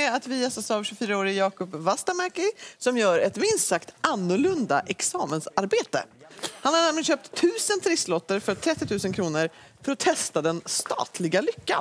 med att vi gästas av 24-årige Jakob Vastamäki som gör ett minst sagt annorlunda examensarbete. Han har nämligen köpt 1000 trisslotter för 30 000 kronor för att testa den statliga lyckan.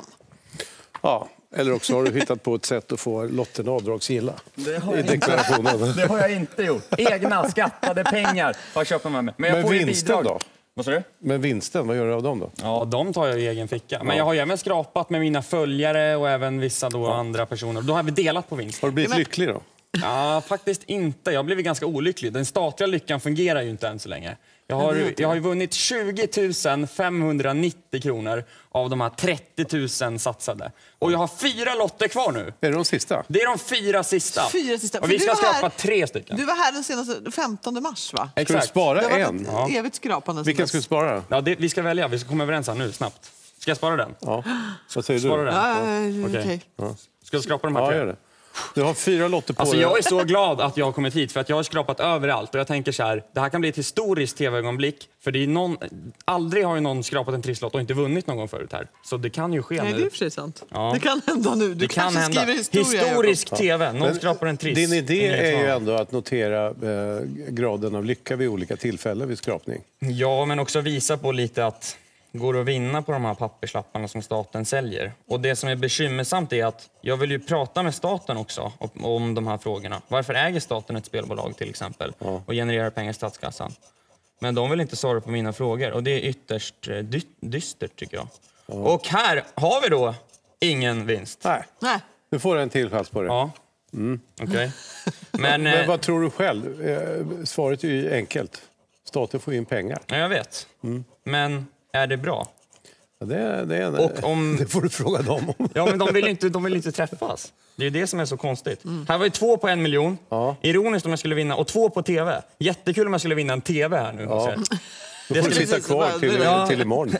Ja, eller också har du hittat på ett sätt att få lotterna avdragsgilla i deklarationen. Det har jag inte gjort. Egna skattade pengar har köpt man med. Men jag får vinsten då? Vad sa du? Men vinsten, vad gör du av dem då? Ja, de tar jag i egen ficka. Men jag har ju även skrapat med mina följare och även vissa då andra personer. Då har vi delat på vinsten. Har du blivit lycklig då? Ja, faktiskt inte. Jag har blivit ganska olycklig. Den statliga lyckan fungerar ju inte än så länge. Jag har ju vunnit 20 590 kronor av de här 30 000 satsade. Och jag har 4 lotter kvar nu. Är det de sista? Det är de 4 sista. Och vi ska skrapa 3 stycken. Du var här den senaste 15 mars, va? Exakt. Ska du spara en? Ja. Evigt skrapande. Vilken ska du spara? Ja, vi ska välja. Vi ska komma överens här nu, snabbt. Ska jag spara den? Ja. Vad säger spara du? Den? Ja, okej. Ska jag skrapa de här 3? Ja, gör det. Du har 4 lotter på alltså, dig. jag är så glad att jag har kommit hit för att jag har skrapat överallt. Och jag tänker så här, det här kan bli ett historiskt tv-ögonblick. För det är aldrig har ju någon skrapat en trisslott och inte vunnit någon gång förut här. Så det kan ju ske nu. Det är för sig sant. Ja. Det kan hända nu. Du kanske skriver historia. Historisk tv. Någon skrapar en triss. Din idé är ju ändå att notera graden av lycka vid olika tillfällen vid skrapning. Ja, men också visa på lite att går att vinna på de här papperslapparna som staten säljer. Och det som är bekymmersamt är att jag vill ju prata med staten också om de här frågorna. Varför äger staten ett spelbolag till exempel och genererar pengar i statskassan? Men de vill inte svara på mina frågor och det är ytterst dystert tycker jag. Och här har vi då ingen vinst. Nej. Du får en till chans på det. Ja. Okej. Men vad tror du själv? Svaret är ju enkelt. Staten får in pengar. Ja, jag vet. Men är det bra? Ja, det får du fråga dem om. Ja, men de vill inte träffas. Det är det som är så konstigt. Här var ju 2 på 1 miljon. Ja. Ironiskt om jag skulle vinna. Och 2 på tv. Jättekul om jag skulle vinna en tv här nu. Ja. Då får du sitta kvar till imorgon.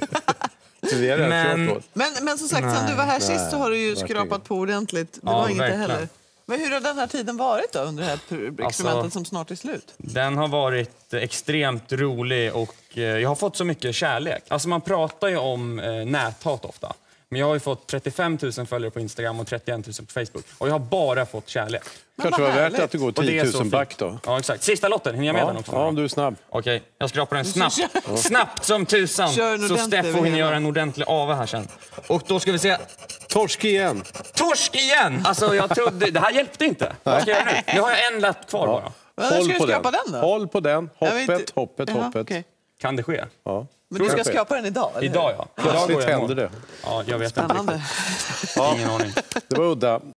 Men som sagt, sen du var här sist så har du ju skrapat på ordentligt. Det var inget heller. Men hur har den här tiden varit då under det här experimentet som snart är slut? Den har varit extremt rolig och jag har fått så mycket kärlek. Alltså man pratar ju om näthat ofta. Men jag har ju fått 35 000 följare på Instagram och 31 000 på Facebook. Och jag har bara fått kärlek. Kanske var värt att du går 10 000 back då. Ja, exakt. Sista lotten, hinner jag med den också? Ja, om du är snabb. Okej, jag skrapar den snabbt. Snabbt som tusan. Så Steffo hinner göra en ordentlig ava här sen. Och då ska vi se... Torsk igen. Torsk igen! Alltså jag trodde... Det här hjälpte inte. Vad ska jag göra nu? Nu har jag en lapp kvar bara. Håll på den. Håll på den. Hoppet. Okay. Kan det ske? Ja. Men du ska skrapa den idag, eller? Idag, ja. Plötsligt händer det. Ja, jag vet inte. Ingen aning. Det var udda.